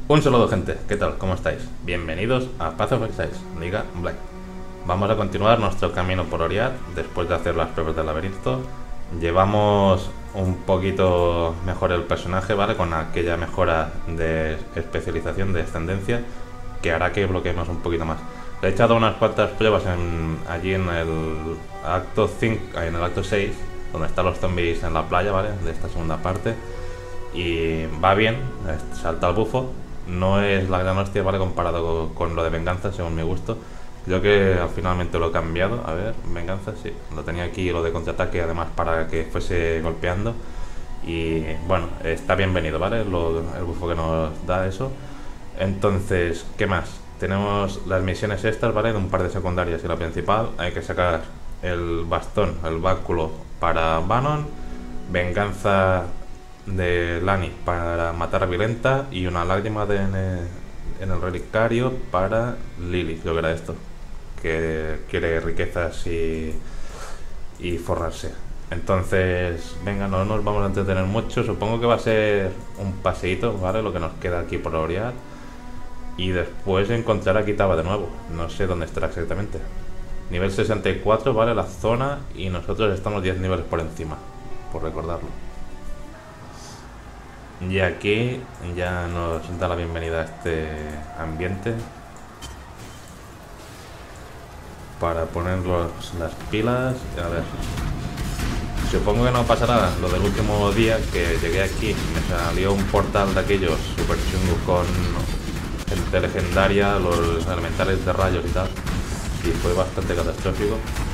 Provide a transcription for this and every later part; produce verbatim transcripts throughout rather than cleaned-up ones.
Un saludo, gente, ¿qué tal? ¿Cómo estáis? Bienvenidos a Path of Exile, Liga Black. Vamos a continuar nuestro camino por Oriat después de hacer las pruebas del laberinto. Llevamos un poquito mejor el personaje, ¿vale? Con aquella mejora de especialización, de ascendencia, que hará que bloqueemos un poquito más. Le he echado unas cuantas pruebas en, allí en el acto cinco, en el acto seis, donde están los zombies en la playa, ¿vale? De esta segunda parte. Y va bien, salta el bufo. No es la gran hostia, ¿vale? Comparado con, con lo de venganza, según mi gusto. Creo que finalmente lo he cambiado. A ver, venganza, sí. Lo tenía aquí, lo de contraataque, además, para que fuese golpeando. Y bueno, está bienvenido, ¿vale? Lo, el bufo que nos da eso. Entonces, ¿qué más? Tenemos las misiones estas, ¿vale? De un par de secundarias y la principal. Hay que sacar el bastón, el báculo para Bannon. Venganza de Lani para matar a Violenta y una lágrima de, en, el, en el relicario para Lilith, creo que era esto, que quiere riquezas y, y forrarse. Entonces, venga, no nos vamos a entretener mucho. Supongo que va a ser un paseíto, ¿vale? Lo que nos queda aquí por Oriat. Y después encontrar a Kitava de nuevo. No sé dónde estará exactamente. Nivel sesenta y cuatro, ¿vale? La zona. Y nosotros estamos diez niveles por encima, por recordarlo. Y aquí ya nos da la bienvenida a este ambiente para poner los, las pilas. A ver, supongo que no pasará lo del último día que llegué aquí, me salió un portal de aquellos super chungos con gente legendaria, los elementales de rayos y tal, y fue bastante catastrófico.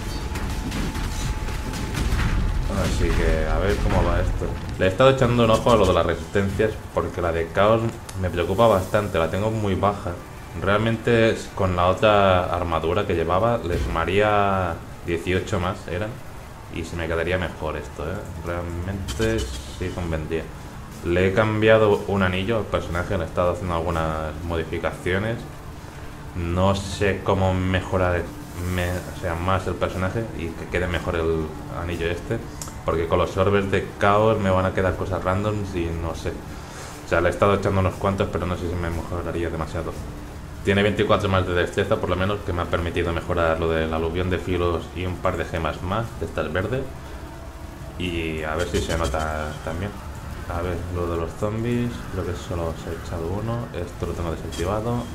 Así que a ver cómo va esto. Le he estado echando un ojo a lo de las resistencias porque la de caos me preocupa bastante, la tengo muy baja. Realmente con la otra armadura que llevaba le sumaría dieciocho más, eran, y se me quedaría mejor esto, ¿eh? Realmente sí convendría. Le he cambiado un anillo al personaje, le he estado haciendo algunas modificaciones. No sé cómo mejorar me, o sea, más el personaje y que quede mejor el anillo este, porque con los orbes de caos me van a quedar cosas randoms y no sé. O sea, le he estado echando unos cuantos, pero no sé si me mejoraría demasiado. Tiene veinticuatro más de destreza, por lo menos, que me ha permitido mejorar lo del aluvión de filos y un par de gemas más, de estas verdes. Y a ver si se nota también. A ver, lo de los zombies, creo que solo os he echado uno. Esto lo tengo desactivado.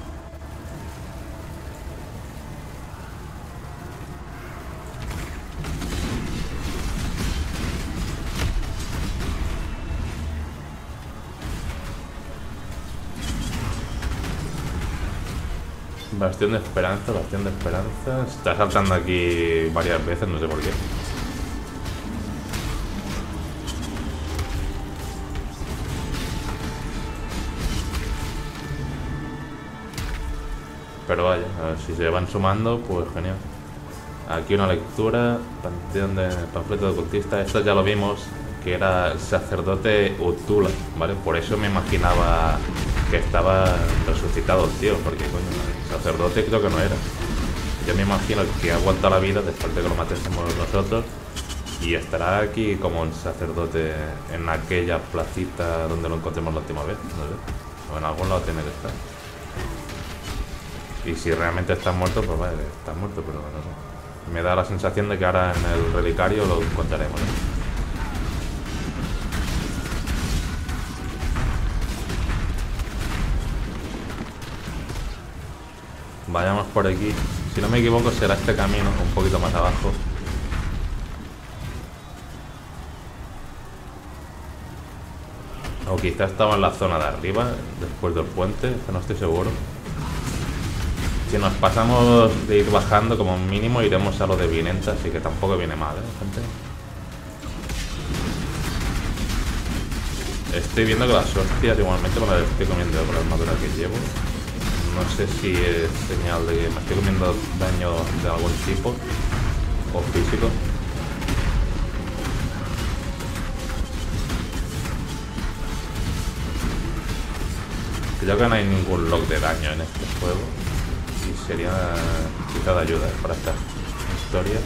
Bastión de esperanza, bastión de esperanza. Está saltando aquí varias veces, no sé por qué. Pero vaya, a ver si se van sumando, pues genial. Aquí una lectura, panteón de panfleto de ocultista. Esto ya lo vimos, que era el sacerdote Utula, ¿vale? Por eso me imaginaba que estaba resucitado el tío, porque coño, el sacerdote creo que no era. Yo me imagino que ha aguantado la vida después de que lo matésemos nosotros y estará aquí como el sacerdote en aquella placita donde lo encontremos la última vez, no sé. O en algún lado tiene que estar. Y si realmente está muerto, pues vale, está muerto, pero no sé. Me da la sensación de que ahora en el relicario lo encontraremos, ¿eh? Vayamos por aquí. Si no me equivoco será este camino, un poquito más abajo. O quizás estaba en la zona de arriba, después del puente, que no estoy seguro. Si nos pasamos de ir bajando, como mínimo iremos a lo de Violenta, así que tampoco viene mal, ¿eh, gente? Estoy viendo que las hostias igualmente me las estoy comiendo con la armadura que llevo. No sé si es señal de que me estoy comiendo daño de algún tipo o físico. Creo que no hay ningún log de daño en este juego y sería quizá de ayuda para esta historia.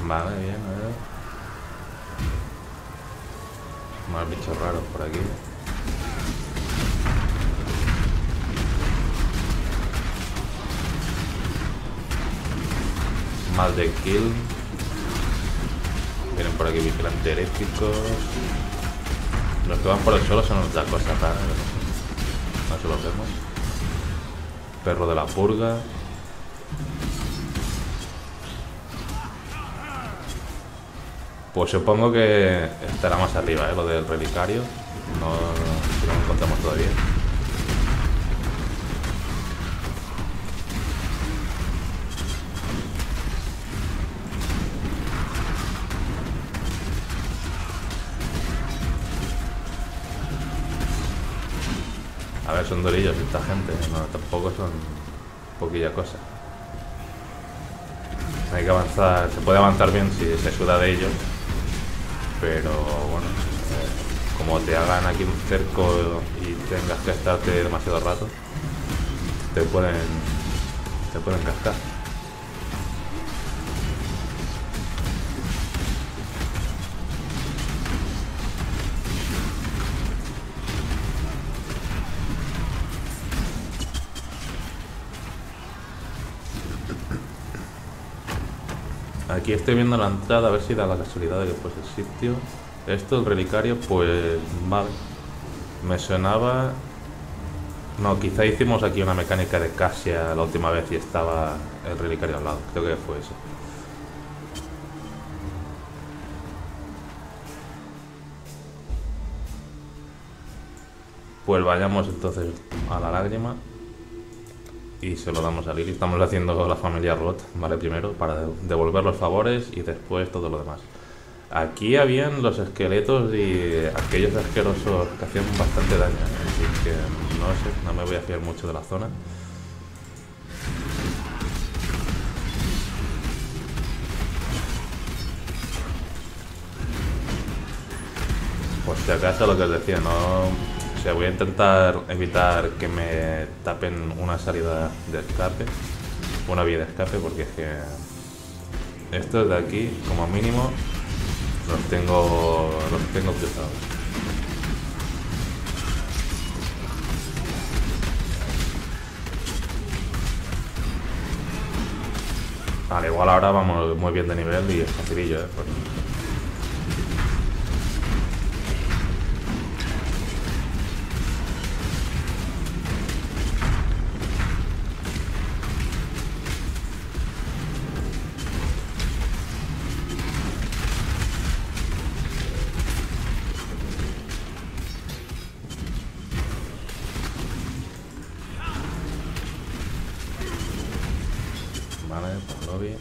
Vale, bien, a ver. Más bichos raros por aquí. Más de kill. Vienen por aquí vigilantes heréticos. Los que van por el suelo son otras cosas raras. No se los vemos. Perro de la purga. Pues supongo que estará más arriba, ¿eh? Lo del relicario. No, no lo encontramos todavía. A ver, son dorillos esta gente, no, tampoco son poquilla cosa. Hay que avanzar, se puede avanzar bien si se suda de ellos, pero bueno, eh, como te hagan aquí un cerco y tengas que estarte demasiado rato, te pueden, te pueden cascar. Aquí estoy viendo la entrada, a ver si da la casualidad de que fuese el sitio. Esto, el relicario, pues vale. Me sonaba... No, quizá hicimos aquí una mecánica de Casia la última vez y estaba el relicario al lado. Creo que fue eso. Pues vayamos entonces a la lágrima. Y se lo damos a Lily. Estamos haciendo la familia Roth, ¿vale? Primero, para devolver los favores y después todo lo demás. Aquí habían los esqueletos y aquellos asquerosos que hacían bastante daño, ¿eh? Así que no sé, no me voy a fiar mucho de la zona. Por si acaso, lo que os decía, no... O sea, voy a intentar evitar que me tapen una salida de escape, una vía de escape, porque es que estos de aquí, como mínimo, los tengo, los tengo cruzados. Al igual ahora vamos muy bien de nivel y es facilillo, ¿eh? Pues, vale, por lobby.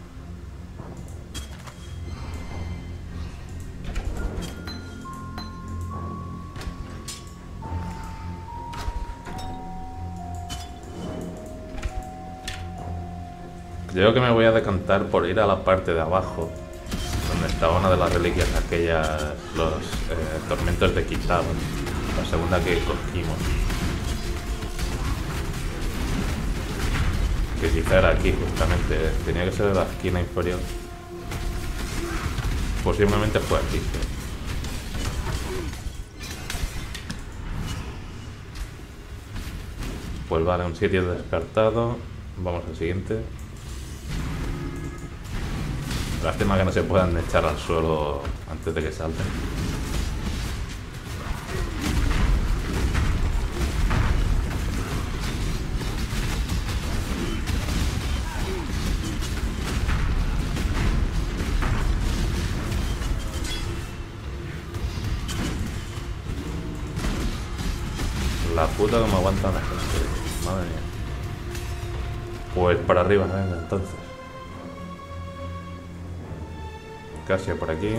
Creo que me voy a decantar por ir a la parte de abajo, donde estaba una de las reliquias, aquellas, los eh, tormentos de Kitao, la segunda que cogimos. Que quizá era aquí justamente, tenía que ser de la esquina inferior. Posiblemente fue aquí. ¿Sí? Pues vale, un sitio descartado. Vamos al siguiente. Lástima que no se puedan echar al suelo antes de que salten. La puta que me aguantan la gente. Madre mía. Pues para arriba, venga, entonces. Casia por aquí.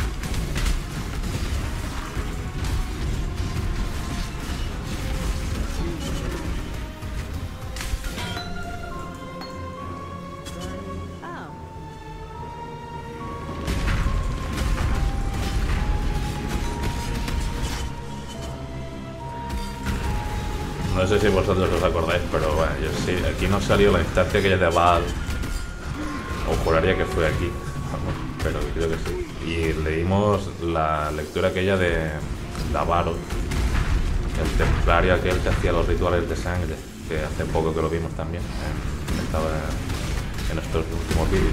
No sé si vosotros os acordáis, pero bueno, yo sí, aquí no salió la instancia aquella de Baal. O juraría que fue aquí. Vamos, pero creo que sí. Y leímos la lectura aquella de Davaro, el templario aquel que hacía los rituales de sangre, que hace poco que lo vimos también, eh, estaba en estos últimos vídeos.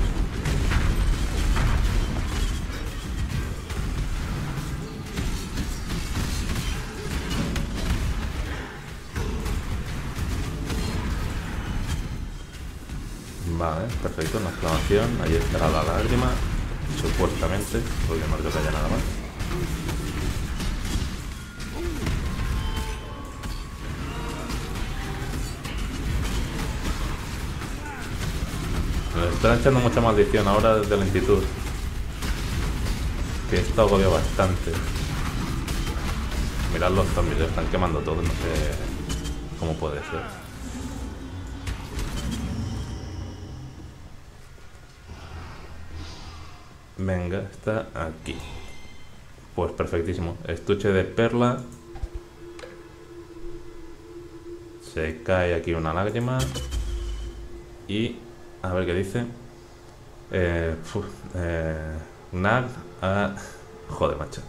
Vale, perfecto, una exclamación, ahí estará la lágrima, supuestamente, porque no creo que haya nada más. Nos están echando mucha maldición ahora de lentitud, que esto agobia bastante. Mirad los zombies, están quemando todo, no sé cómo puede ser. Venga, está aquí. Pues perfectísimo. Estuche de perla. Se cae aquí una lágrima. Y a ver qué dice. Eh, uf, eh, Nag a... Joder, macho.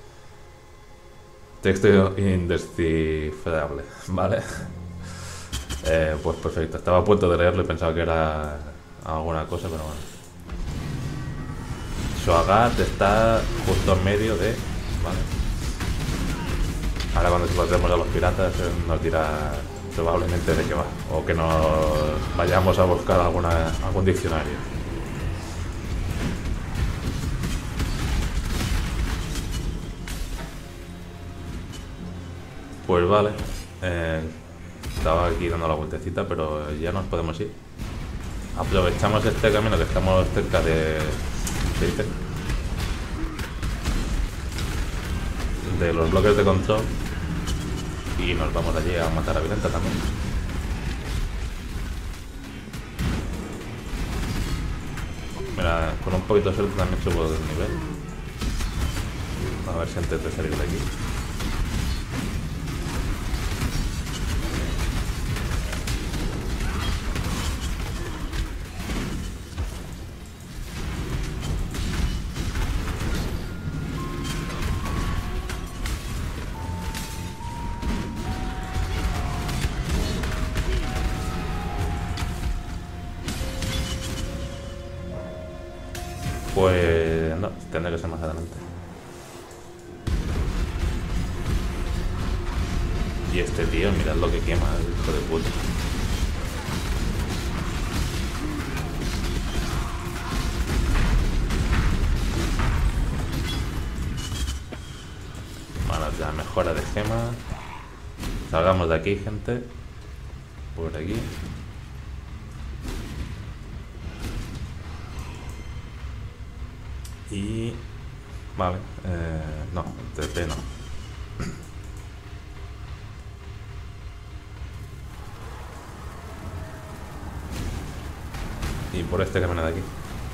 Texto indescifrable. Vale. Eh, pues perfecto. Estaba a punto de leerlo y pensaba que era alguna cosa, pero bueno. Shoagat está justo en medio de... Vale. Ahora cuando encontremos a los piratas nos dirá probablemente de qué va. O que nos vayamos a buscar alguna, algún diccionario. Pues vale. Eh, estaba aquí dando la vueltecita, pero ya nos podemos ir. Aprovechamos este camino que estamos cerca de... ¿Qué dice? De los bloques de control y nos vamos allí a matar a Violenta también. Mira, con un poquito de suerte también subo del nivel. A ver si antes de salir de aquí. Pues no, tendrá que ser más adelante. Y este tío, mirad lo que quema, el hijo de puta. Bueno, ya mejora de gema. Salgamos de aquí, gente. Por aquí. Y... Vale, eh, no, T P no. Y por este camino de aquí.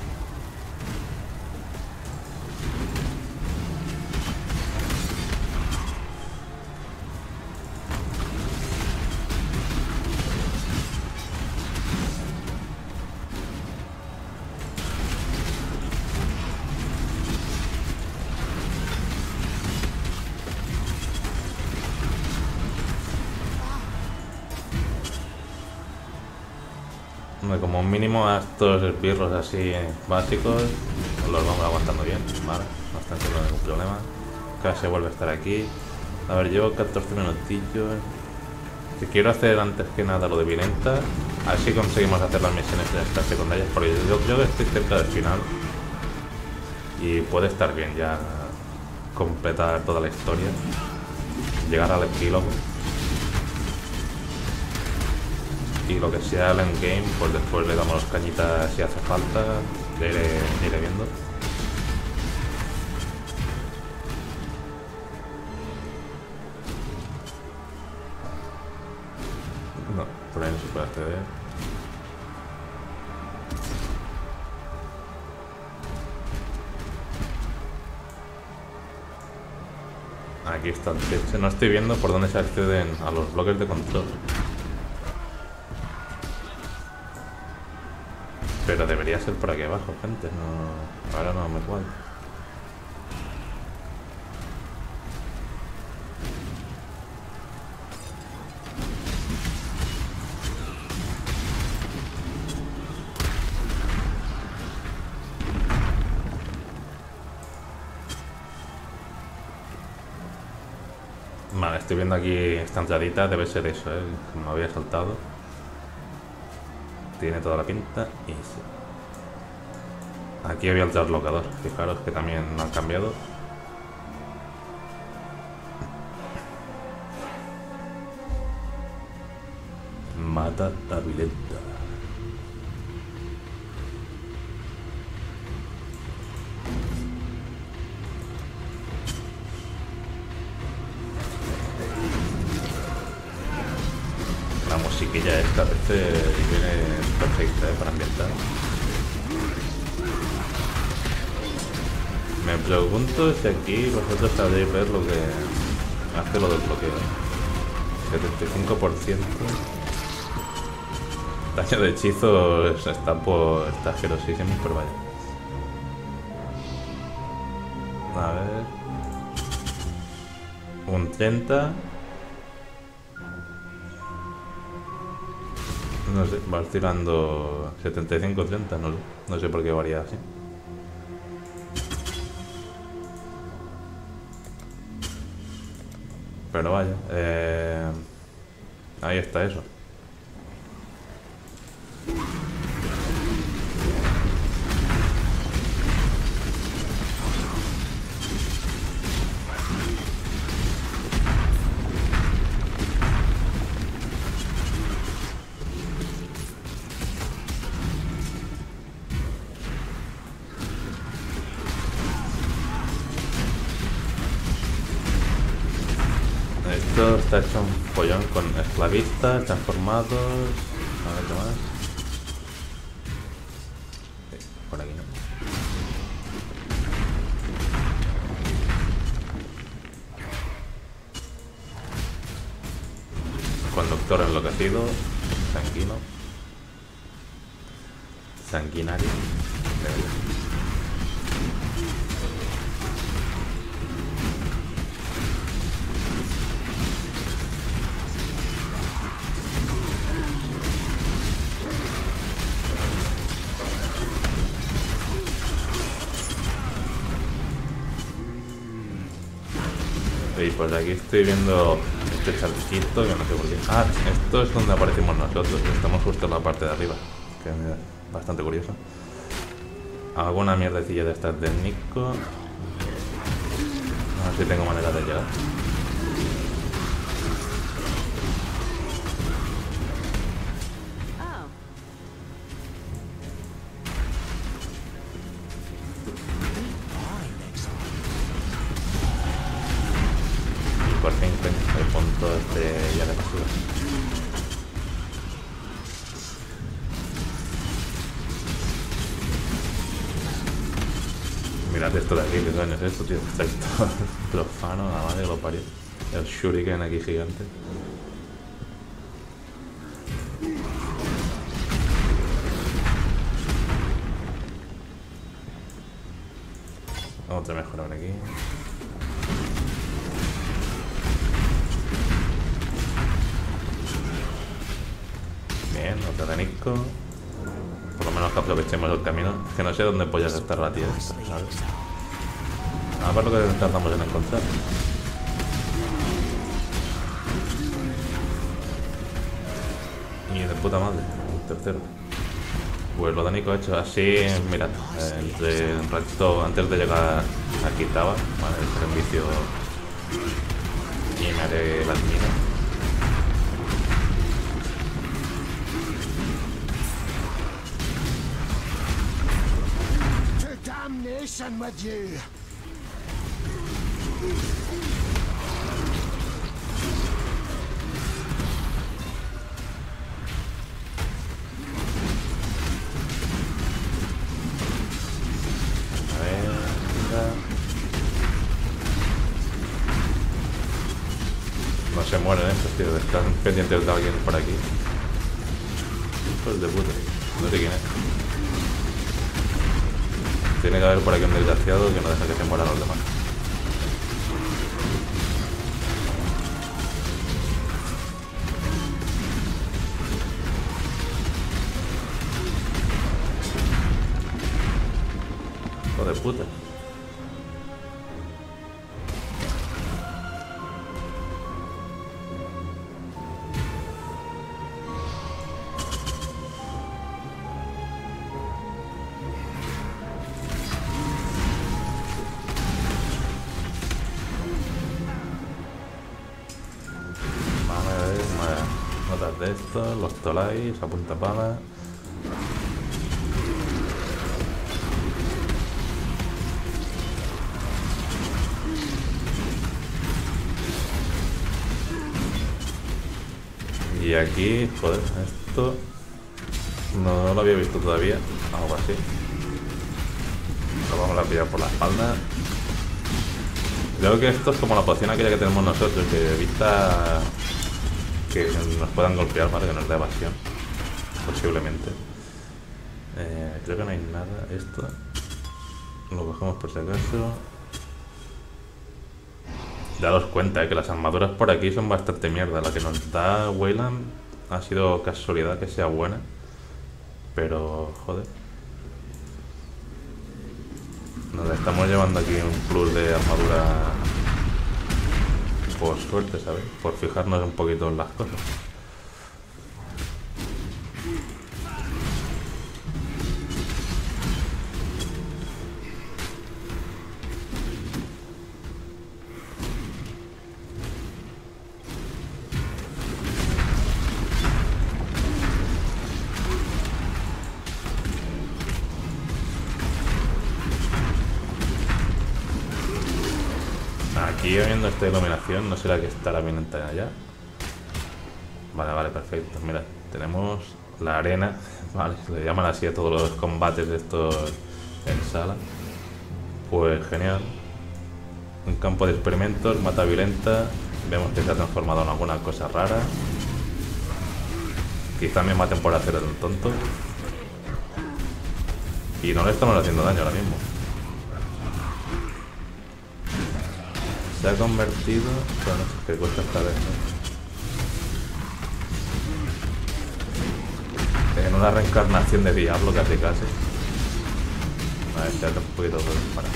Como mínimo a estos esbirros así básicos los vamos aguantando bien, vale, no está teniendo ningún problema. Casi vuelve a estar aquí. A ver, llevo catorce minutillos. Que quiero hacer antes que nada lo de Violenta, así conseguimos hacer las misiones de estas secundarias, porque yo creo que estoy cerca del final y puede estar bien ya completar toda la historia, llegar al epílogo. Y lo que sea el endgame, pues después le damos cañitas si hace falta, le iré, le iré viendo. No, por ahí no se puede acceder. Aquí está el techo. No estoy viendo por dónde se acceden a los bloques de control. Pero debería ser por aquí abajo, gente. No, ahora no me cuadra. Vale, estoy viendo aquí esta entradita, debe ser eso, ¿eh? Me había saltado. Tiene toda la pinta y sí. Aquí había el traslocador, fijaros que también han cambiado. Mata a Vileta. La musiquilla esta este viene perfecta, ¿eh? Para ambientar. Me pregunto si aquí vosotros sabréis ver lo que hace lo del bloqueo. setenta y cinco por ciento. Daño de hechizos está por. Está asquerosísimo, pero vaya. A ver. Un treinta. No sé, vas tirando setenta y cinco treinta, no, no sé por qué varía así. Pero vaya, eh, ahí está eso. Esto está hecho un follón con esclavistas, transformados. A ver qué más. Sí, por aquí no. Conductor enloquecido. Sanguino. Sanguinario. Y pues aquí estoy viendo este charquito que no sé por qué. Ah, esto es donde aparecimos nosotros. Estamos justo en la parte de arriba, que es bastante curioso. Alguna mierdecilla de estas de Nico. A ver si tengo manera de llegar. Por fin, el punto este ya de basura. Mirad esto de aquí, ¿qué coño es esto, tío? Está todo profano, la madre que lo parió. El shuriken aquí gigante. Otra mejora por aquí. Bien, otra de Nico. Por lo menos que aprovechemos el camino. Que no sé dónde pollas estar la tía esta, ¿sabes? A ver lo que tardamos en encontrar. Y de puta madre, el tercero. Pues lo de Nico he hecho así, mirad, entre un ratito antes de llegar aquí estaba, vale, el servicio y me haré las minas. Damnation with you! A ver, mira. No se mueren estos tíos, están pendientes de alguien por aquí. Hijos de puta, no sé quién es. Tiene que haber por aquí un desgraciado que no deja que se mueran los demás. Hijo de puta. De estos, los tolais, a punta pala. Y aquí, joder, esto no lo había visto todavía, algo así. Lo vamos a pillar por la espalda. Creo que esto es como la poción aquella que tenemos nosotros, que evita que nos puedan golpear, ¿vale? Que nos dé evasión, posiblemente. Eh, creo que no hay nada. Esto lo cogemos por si acaso. Daros cuenta, eh, que las armaduras por aquí son bastante mierda. La que nos da Weyland ha sido casualidad que sea buena, pero joder, nos estamos llevando aquí un plus de armadura por suerte, ¿sabes? Por fijarnos un poquito en las cosas. Aquí viendo esta iluminación, no será que estará bien allá. Vale, vale, perfecto. Mira, tenemos la arena, vale, le llaman así a todos los combates de estos en sala. Pues genial. Un campo de experimentos, mata violenta. Vemos que se ha transformado en alguna cosa rara. Quizá me maten por hacer el tonto. Y no le estamos haciendo daño ahora mismo. Se ha convertido... Bueno, que cuesta esta vez, ¿no? En una reencarnación de diablo casi casi. A ver, ya te un poquito de disparar.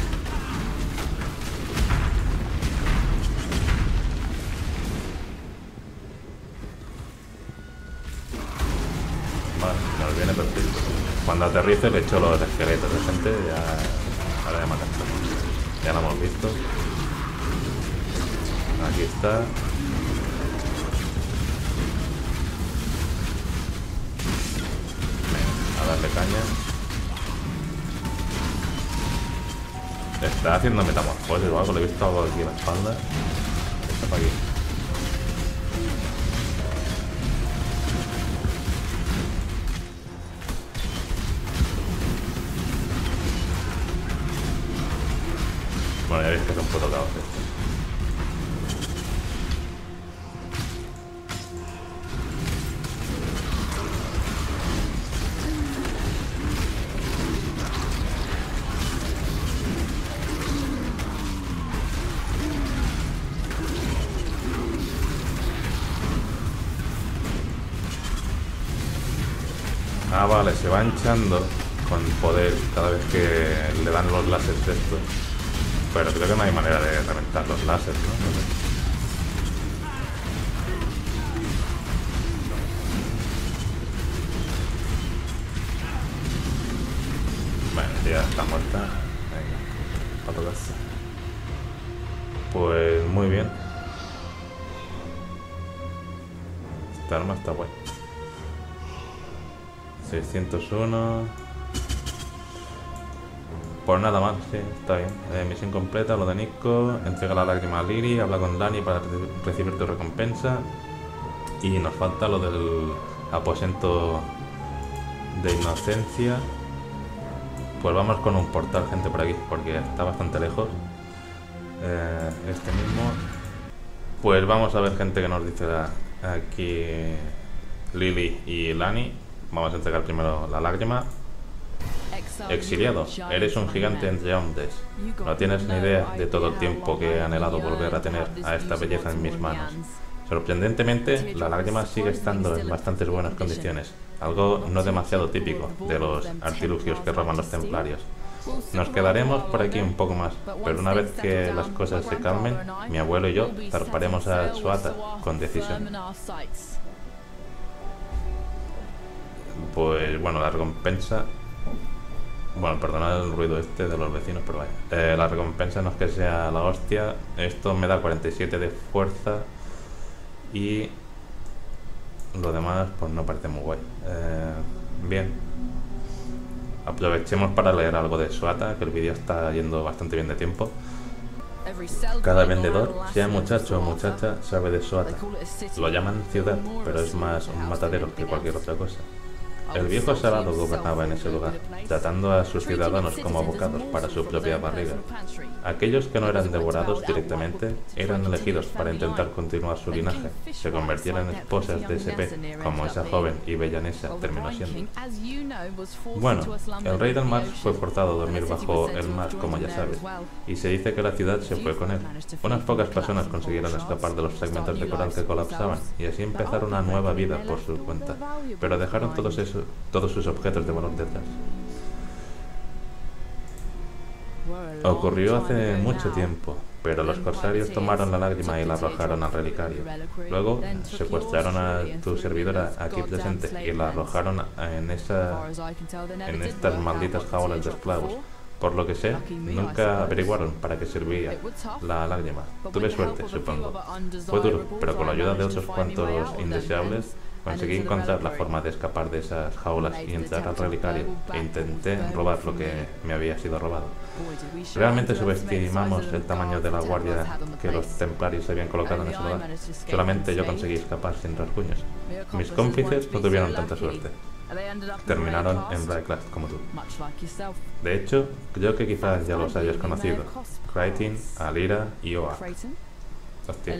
Vale, nos viene perfecto. Cuando aterrice le echo los esqueletos de gente, ya... Ahora ya matan. Ya lo hemos visto. Aquí está. Venga, a darle caña. Está haciendo metamorfosis o algo, le he visto algo aquí en la espalda. Está para aquí. Bueno, ya veis que es un puto caos esto. Ah, vale, se va hinchando con poder cada vez que le dan los láseres de estos. Pero creo que no hay manera de reventar los láseres, ¿no? No sé. Bueno, ya está muerta. Venga, para tocarse. Pues muy bien. Esta arma está guay. seiscientos uno. Pues nada más, sí, está bien. Eh, misión completa, lo de Nico. Entrega la lágrima a Lily, habla con Dani para re recibir tu recompensa. Y nos falta lo del aposento de inocencia. Pues vamos con un portal, gente, por aquí, porque está bastante lejos. Eh, este mismo. Pues vamos a ver, gente, que nos dice aquí Lily y Lani. Vamos a entregar primero la lágrima. Exiliado, eres un gigante entre hombres. No tienes ni idea de todo el tiempo que he anhelado volver a tener a esta belleza en mis manos. Sorprendentemente, la lágrima sigue estando en bastantes buenas condiciones, algo no demasiado típico de los artilugios que roban los templarios. Nos quedaremos por aquí un poco más, pero una vez que las cosas se calmen, mi abuelo y yo zarparemos a Suata con decisión. Pues bueno, la recompensa... Bueno, perdonad el ruido este de los vecinos, pero vaya. Eh, la recompensa no es que sea la hostia. Esto me da cuarenta y siete de fuerza. Y lo demás pues no parece muy guay. Eh, bien. Aprovechemos para leer algo de Suata, que el vídeo está yendo bastante bien de tiempo. Cada vendedor, sea muchacho o muchacha, sabe de Suata. Lo llaman ciudad, pero es más un matadero que cualquier otra cosa. El viejo Salado gobernaba en ese lugar, tratando a sus ciudadanos como abocados para su propia barriga. Aquellos que no eran devorados directamente eran elegidos para intentar continuar su linaje, se convirtieran en esposas de S P, como esa joven y bellanesa terminó siendo. Bueno, el rey del mar fue forzado a dormir bajo el mar, como ya sabes, y se dice que la ciudad se fue con él. Unas pocas personas consiguieron escapar de los fragmentos de coral que colapsaban, y así empezar una nueva vida por su cuenta, pero dejaron todos esos todos sus objetos de valor detrás. Ocurrió hace mucho tiempo, pero los corsarios tomaron la lágrima y la arrojaron al relicario. Luego secuestraron a tu servidora aquí presente y la arrojaron en, esa, en estas malditas jaulas de esclavos. Por lo que sé, nunca averiguaron para qué servía la lágrima. Tuve suerte, supongo. Fue duro, pero con la ayuda de otros cuantos indeseables, conseguí encontrar la forma de escapar de esas jaulas y entrar al relicario, e intenté robar lo que me había sido robado. Realmente subestimamos el tamaño de la guardia que los templarios habían colocado en ese lugar. Solamente yo conseguí escapar sin rasguños. Mis cómplices no tuvieron tanta suerte. Terminaron en Blacklist como tú. De hecho, creo que quizás ya los hayas conocido. Creighton, Alira y Oak. Hostia.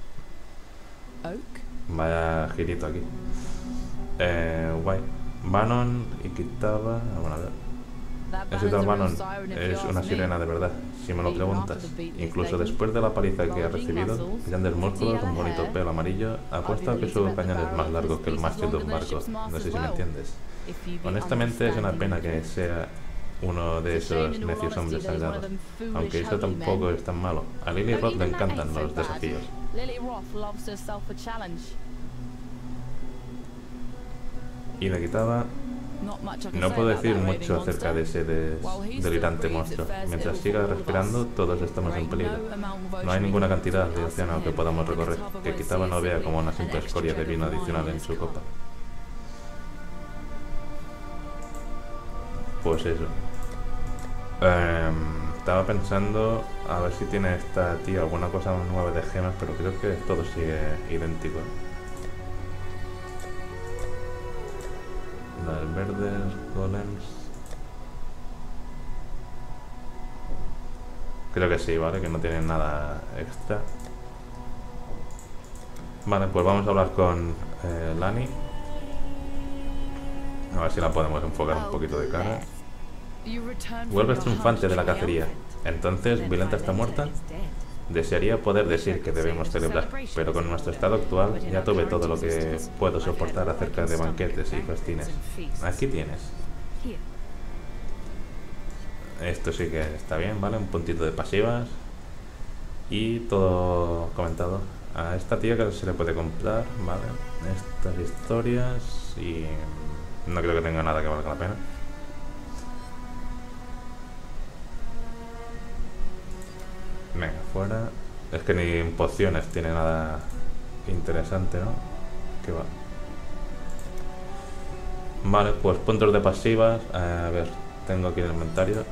Vaya girito aquí. Eh, guay. Bannon y Kitava. Bueno, a ver. Ese tal Bannon es una sirena de verdad, si me lo preguntas. Incluso después de la paliza que ha recibido, grandes músculos, un bonito pelo amarillo, apuesto a que su cañón es más largo que el mástil de un barco. No sé si me entiendes. Honestamente es una pena que sea uno de esos necios hombres sagrados, aunque eso tampoco es tan malo. A Lily Roth le encantan los desafíos. Y le quitaba... No puedo decir mucho acerca de ese des delirante monstruo. Mientras siga respirando, todos estamos en peligro. No hay ninguna cantidad de océano que podamos recorrer, que Kitava no vea como una simple escoria de vino adicional en su copa. Pues eso. Eh, estaba pensando a ver si tiene esta tía alguna cosa nueva de gemas, pero creo que todo sigue idéntico. Las verdes, golems. Creo que sí, ¿vale? Que no tienen nada extra. Vale, pues vamos a hablar con eh, Lani. A ver si la podemos enfocar un poquito de cara. Vuelves triunfante de la cacería. Entonces, ¿Violenta está muerta? Desearía poder decir que debemos celebrar, pero con nuestro estado actual ya tuve todo lo que puedo soportar acerca de banquetes y festines. Aquí tienes. Esto sí que está bien, ¿vale? Un puntito de pasivas. Y todo comentado. A esta tía que se le puede comprar, ¿vale? Estas historias y... no creo que tenga nada que valga la pena. Venga, fuera. Es que ni en pociones tiene nada interesante, ¿no? ¿Qué va? Vale, pues puntos de pasivas. A ver, tengo aquí el inventario.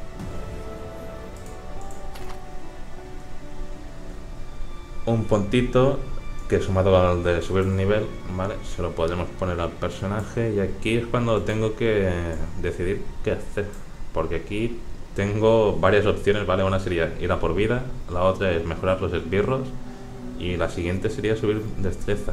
Un puntito que sumado al de subir un nivel, ¿vale? Se lo podemos poner al personaje y aquí es cuando tengo que decidir qué hacer. Porque aquí tengo varias opciones, ¿vale? Una sería ir a por vida, la otra es mejorar los esbirros y la siguiente sería subir destreza.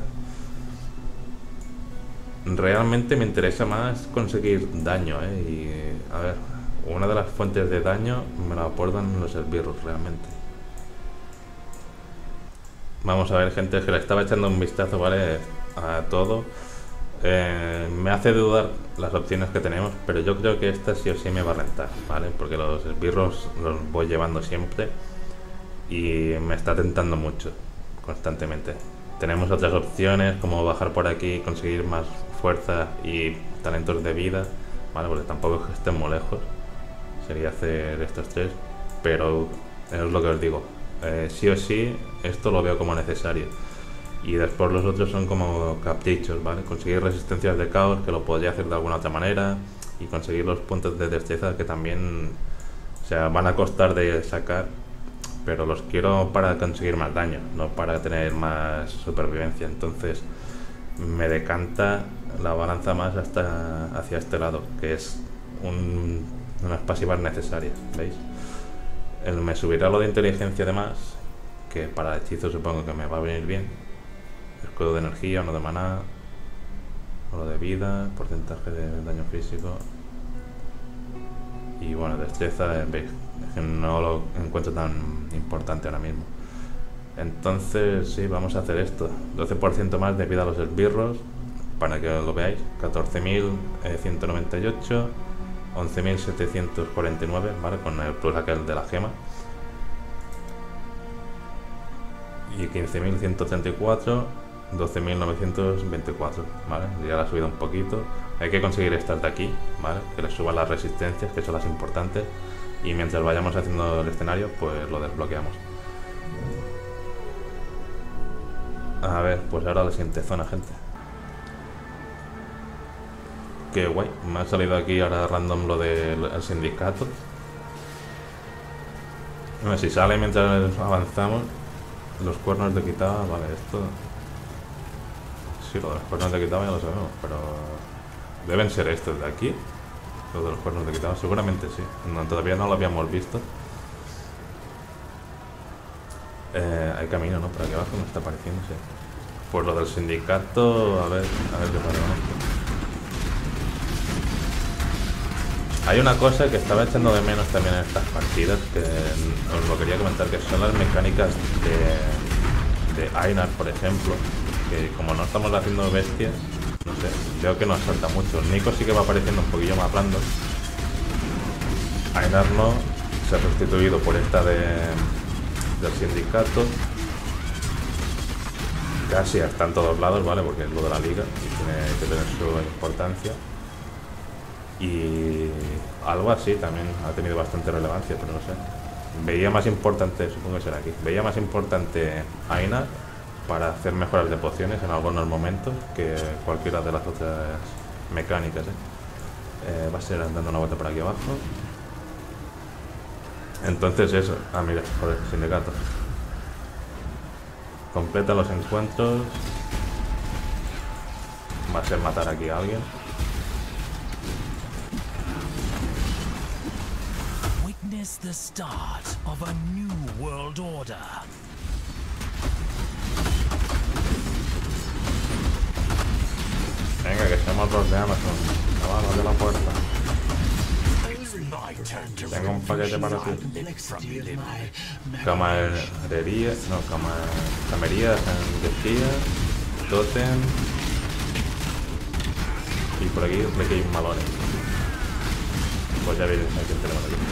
Realmente me interesa más conseguir daño, ¿eh? Y a ver, una de las fuentes de daño me la aportan los esbirros realmente. Vamos a ver, gente, que le estaba echando un vistazo, ¿vale? A todo. Eh, me hace dudar las opciones que tenemos, pero yo creo que esta sí o sí me va a rentar, ¿vale? Porque los esbirros los voy llevando siempre y me está tentando mucho, constantemente. Tenemos otras opciones como bajar por aquí, conseguir más fuerza y talentos de vida, ¿vale? Porque tampoco es que estén muy lejos, sería hacer estos tres, pero es lo que os digo, eh, sí o sí esto lo veo como necesario. Y después los otros son como caprichos, ¿vale? Conseguir resistencias de caos, que lo podría hacer de alguna otra manera, y conseguir los puntos de destreza que también, o sea, van a costar de sacar, pero los quiero para conseguir más daño, no para tener más supervivencia. Entonces me decanta la balanza más hasta hacia este lado, que es un, unas pasivas necesarias, ¿veis? El, me subirá lo de inteligencia además, que para hechizos supongo que me va a venir bien. Escudo de energía, uno de maná, uno de vida, porcentaje de daño físico y bueno, destreza, veis, es que no lo encuentro tan importante ahora mismo. Entonces sí, vamos a hacer esto, doce por ciento más de vida a los esbirros, para que lo veáis, catorce mil ciento noventa y ocho, once mil setecientos cuarenta y nueve, ¿vale? Con el plus aquel de la gema, y quince mil ciento treinta y cuatro, doce mil novecientos veinticuatro, ¿vale? Ya la ha subido un poquito. Hay que conseguir estas de aquí, ¿vale? Que les suban las resistencias, que son las importantes. Y mientras vayamos haciendo el escenario, pues lo desbloqueamos. A ver, pues ahora la siguiente zona, gente. Qué guay. Me ha salido aquí ahora random lo del sindicato. Bueno, si sale mientras avanzamos, los cuernos de Kitava, vale, esto... Sí, lo de los cuernos de Kitava ya lo sabemos, pero... Deben ser estos de aquí. Lo de los cuernos de Kitava, seguramente sí. No, todavía no lo habíamos visto. Eh, hay camino, ¿no? Por aquí abajo me está apareciendo, sí. Pues lo del sindicato, a ver, a ver qué pasa con esto. Hay una cosa que estaba echando de menos también en estas partidas, que os lo quería comentar, que son las mecánicas de, de Einar, por ejemplo, que como no estamos haciendo bestias, no sé, veo que nos salta mucho. Nico sí que va apareciendo un poquillo más blando. Einar no, se ha sustituido por esta de, del sindicato. Casi está en todos lados, ¿vale? Porque es lo de la liga y tiene que tener su importancia. Y algo así también ha tenido bastante relevancia, pero no sé. Veía más importante, supongo que será aquí, veía más importante Einar para hacer mejoras de pociones en algunos momentos que cualquiera de las otras mecánicas, ¿eh? Eh, va a ser dando una vuelta por aquí abajo. Entonces eso, ah mira, joder, sindicato. Completa los encuentros. Va a ser matar aquí a alguien. Witness the start of a new world order. Venga, que seamos los de Amazon. Abajo de la puerta. Tengo un paquete para ti. Camarería, no, cama, camerías en Destilla, Totem. Y por aquí le hay malones. Pues ya veréis a quién tenemos aquí.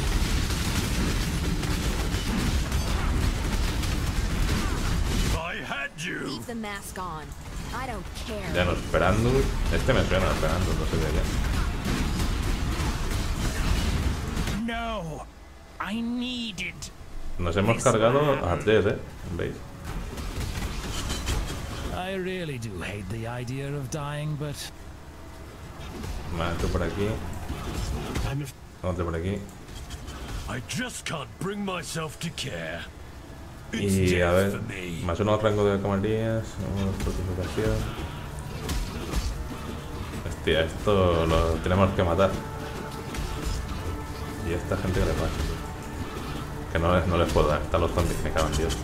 Leave the mask on. I don't care. Ya no, esperando. Este me suena, esperando, no sé de qué. No, I need it. Nos hemos cargado a tres, ¿eh? ¿Veis? I really do hate the idea of dying, but Vale, tú por aquí. Otro por aquí. I just can't bring myself to care. Y a ver, más uno al rango de camarías, una fortificación. Hostia, esto lo tenemos que matar. Y esta gente que le pasa. Que no les, no les puedo dar, están los zombies, me cagan, Dios.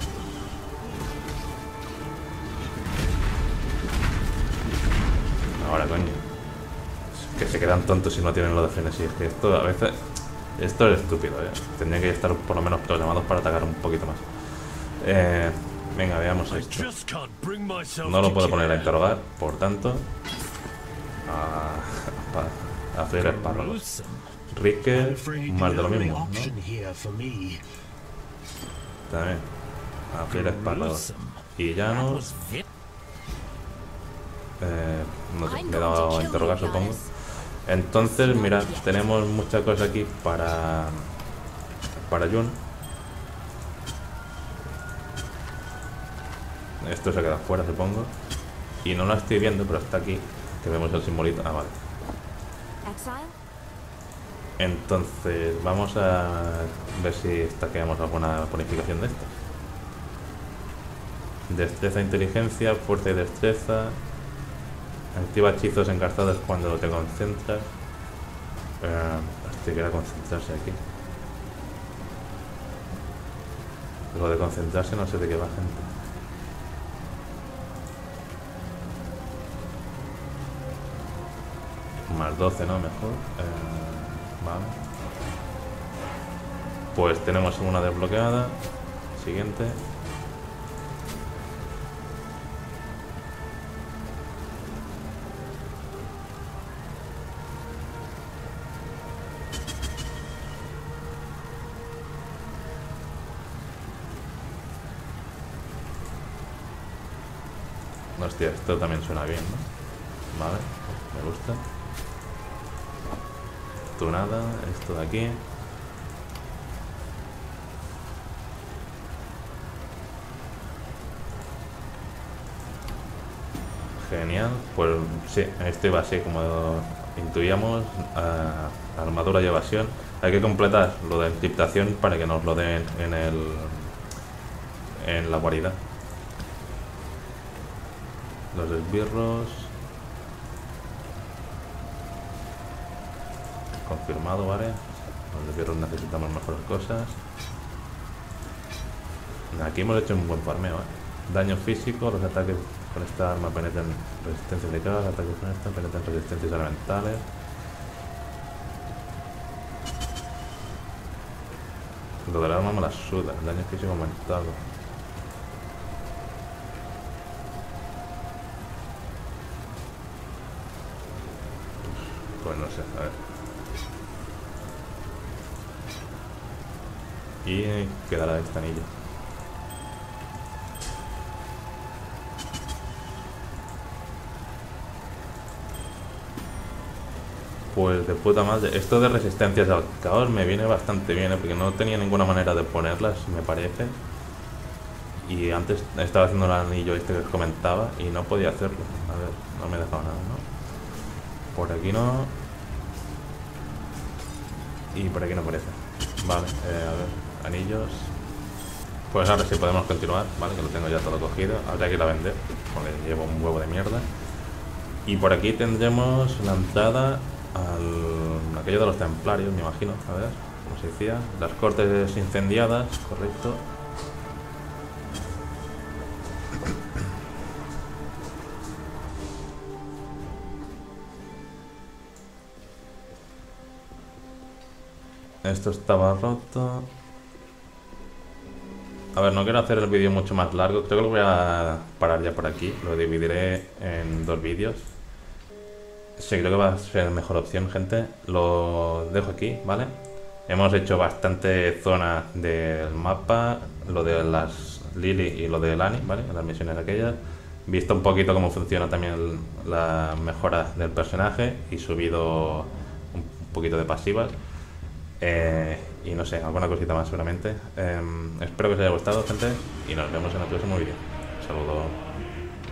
Ahora, coño. Es que se quedan tontos si no tienen lo de frenesí. Es que esto a veces Esto es estúpido, ¿eh? Tendrían que estar por lo menos programados para atacar un poquito más. Eh, venga, veamos esto. No lo puedo poner a interrogar, por tanto... A, a freír espárragos. Rique, más de lo mismo, ¿no? También. A freír espárragos. Y llanos... Eh, no sé, me he dado a interrogar, supongo. Entonces, mirad, tenemos muchas cosas aquí para para Jun. Esto se queda fuera, supongo. Y no lo estoy viendo, pero está aquí. Que vemos el simbolito. Ah, vale. Entonces, vamos a ver si destaqueamos alguna bonificación de estas. Destreza, inteligencia, fuerza y destreza. Activa hechizos encarzados cuando te concentras. Eh, hostia, que era concentrarse aquí. Lo de concentrarse no sé de qué va, gente. Más doce, ¿no? Mejor. Eh, vale. Pues tenemos una desbloqueada. Siguiente. Hostia, esto también suena bien, ¿no? Vale, me gusta. Tú nada, esto de aquí. Genial, pues sí, esto iba así como intuíamos. Uh, armadura y evasión. Hay que completar lo de encriptación para que nos lo den en el en la guarida. Los esbirros. Confirmado, ¿vale? Los esbirros necesitamos mejores cosas. Aquí hemos hecho un buen farmeo, ¿eh? Daño físico, los ataques con esta arma penetran resistencias de carga, ataques con esta penetran resistencias elementales. Lo del arma me la suda, daño físico aumentado. Pues no sé, a ver. Y quedará esta anillo. Pues de puta madre. Esto de resistencias al caos me viene bastante bien, ¿eh? Porque no tenía ninguna manera de ponerlas, me parece. Y antes estaba haciendo el anillo este que os comentaba y no podía hacerlo. A ver, no me he dejado nada, ¿no? Por aquí no. Y por aquí no parece. Vale, eh, a ver, anillos. Pues ahora sí podemos continuar, ¿vale? Que lo tengo ya todo cogido. Habría que ir a vender, porque llevo un huevo de mierda. Y por aquí tendremos la entrada al aquello de los templarios, me imagino. A ver, ¿cómo se decía? Las cortes incendiadas, correcto. Esto estaba roto. A ver, no quiero hacer el vídeo mucho más largo. Creo que lo voy a parar ya por aquí. Lo dividiré en dos vídeos. Sí, creo que va a ser mejor opción, gente. Lo dejo aquí, ¿vale? Hemos hecho bastante zona del mapa. Lo de las Lily y lo de Lani, ¿vale? Las misiones aquellas. Visto un poquito cómo funciona también la mejora del personaje. Y subido un poquito de pasivas. Eh, y no sé, alguna cosita más seguramente. Eh, espero que os haya gustado, gente, y nos vemos en el próximo vídeo. Un saludo.